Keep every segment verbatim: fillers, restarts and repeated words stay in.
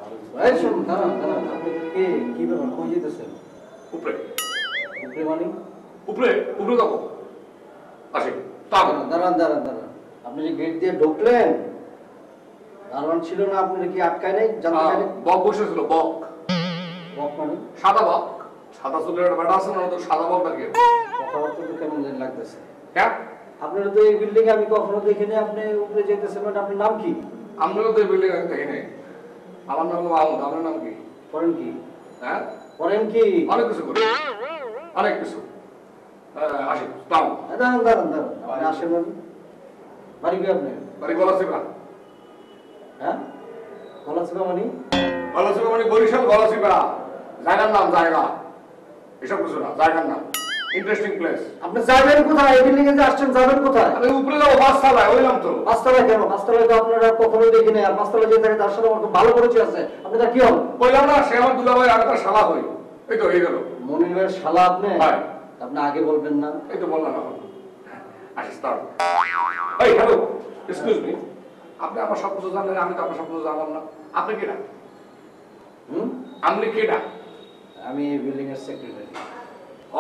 এই শুনুন, দাঁড়ান দাঁড়ান, আপনি কে কি ব্যাপার, কই যেতেছেন? উপরে উপরে মানে? উপরে উপরে দেখো আসে দাঁড়ান দাঁড়ান দাঁড়ান দাঁড়ান, আপনি যে গেট দিয়ে ঢুকলেন, দারোয়ান ছিল না, আপনি কি আটকায় নাই? জানতে চাইনি। বক বসেছিল, বক বক মানে? সাদা বক, সাদা চুলের একটা বেটা আছে না, তো সাদা বক ডাকে। কথাবার্তা তো কেমন জানি লাগতেছে। হ্যাঁ, আপনারা তো এই বিল্ডিং আমি কখনো দেখিনি, আপনি উপরে যেতেছেন মানে আপনার নাম কি? আমরাও তো এই বিল্ডিং আমি দেখি নাই। আমার নাম হলো মাহমুদ, আপনার নাম কি? করেন কি? হ্যাঁ, করেন কি? অনেক কিছু করি, অনেক কিছু। আসি তাও দাঁড়ান দাঁড়ান দাঁড়ান, আপনি আসেন মানে? বাড়ি কি আপনি? বাড়ি গলাচিপা। হ্যাঁ, গলাচিপা মানে? গলাচিপা মানে বরিশাল গলাচিপা, জায়গার নাম, জায়গা এসব কিছু না, জায়গার নাম, ইন্টারেস্টিং প্লেস। আপনি যাবেন কোথায়? এই বিল্ডিং এ যে আসছেন, যাবেন কোথায়? আমি উপরে যাবো পাঁচতলায়, ওই নাম তো। পাঁচতলায় কেন? পাঁচতলায় তো আপনারা কখনো দেখিনি, আর পাঁচতলায় যে থাকে তার সাথে আমার খুব ভালো পরিচয় আছে। আপনি তার কি হন? বললাম না, সে আমার দুলাভাই, আর তার শালা হই। এই তো হয়ে গেল। মনির ভাইয়ের শালা আপনি? হয়। আপনি আগে বলবেন না? এই তো বললাম এখন। আসিস তার এই হ্যালো, এক্সকিউজ মি, আপনি আমার সব কিছু জানলেন, আমি তো আপনার সব কিছু জানলাম না। আপনি কেডা? হুম, আপনি কেডা? আমি এই বিল্ডিং এর সেক্রেটারি। ও,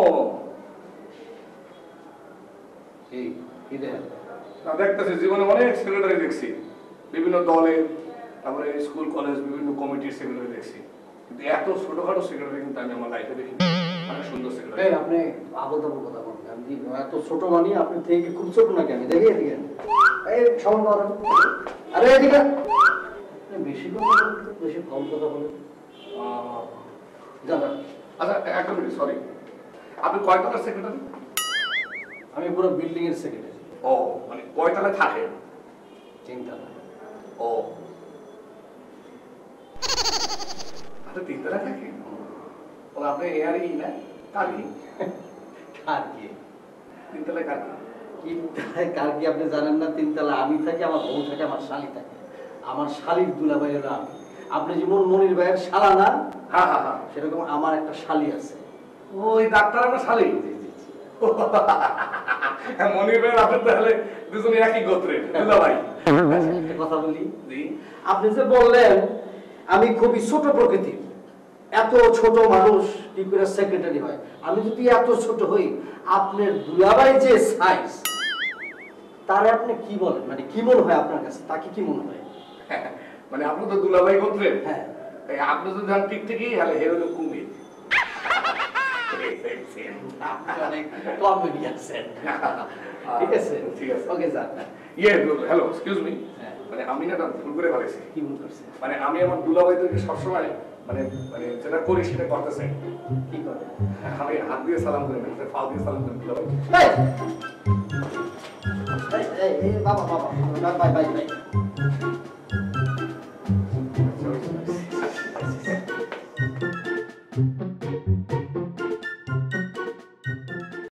কি কি দেখেন? না দেখতেছি, জীবনে অনেক সেক্রেটারি দেখছি, বিভিন্ন দলের, তারপরে স্কুল কলেজ বিভিন্ন কমিটির সেক্রেটারি দেখছি, কিন্তু এত ছোটখাটো সেক্রেটারি কিন্তু আমি আমার লাইফে দেখি। অনেক সুন্দর সেক্রেটারি। এই আপনি আবল তাবল কথা বলবেন। আমি কি এত ছোট মানি? আপনি থেকে খুব ছোট নাকি? আমি দেখি এদিকে। এই সমান করেন। আরে এদিকে। আপনি বেশি কথা বলেন তো, বেশি কম কথা বলেন। আহ, জানেন, আচ্ছা একটা মিনিট, সরি, আপনি কয়তলার সেক্রেটারি? আমি পুরো বিল্ডিং এর সেক্রেটারি। ও, মানে কয়তলায় থাকেন? তিনতলা। ও, আচ্ছা তিনতলায় থাকেন। ও, আপনি এয়ারই না কাকি? কার কি? তিনতলায় কাকি? তিনতলায় কার কি আপনি জানেন না? তিনতলা আমি থাকি, আমার বউ থাকে, আমার শালি থাকে। আমার শালির দুলাভাই হলো আমি। আপনি যেমন মনির ভাইয়ের শালা না, হ্যাঁ হ্যাঁ হ্যাঁ, সেরকম আমার একটা শালি আছে। ওই ডাক্তার আপনার শালি? মনির ভাই আপনার তাহলে দুজনে একই গোত্রের দুলাভাই। একটা কথা বলি, জি, আপনি যে বললেন আমি খুবই ছোট প্রকৃতির, এত ছোট মানুষ কি করে সেক্রেটারি হয়? আমি যদি এত ছোট হই, আপনার দুলাভাই যে সাইজ, তারে আপনি কি বলেন? মানে কি মনে হয় আপনার কাছে? তাকে কি মনে হয়? মানে আপনি তো দুলাভাই গোত্রের। হ্যাঁ, এই আপনি যদি ধান ঠিক ঠিকই হলে হে হলো কুমির। কমেডি আছেন। ঠিক আছে, ঠিক আছে, ওকে যান। ইয়ে হ্যালো, এক্সকিউজ মি, হ্যাঁ। মানে আমি না এটা ভুল করে ফেলেছি। কি ভুল করছে? মানে আমি আমার দুলাভাই থেকে সবসময় মানে মানে যেটা করি সেটা করতে চাই। কি করে? আমি হাত দিয়ে সালাম করি না, পা দিয়ে সালাম করি দুলাভাই। এই, এই, এই, বাবা বাবা, বাই বাই বাই।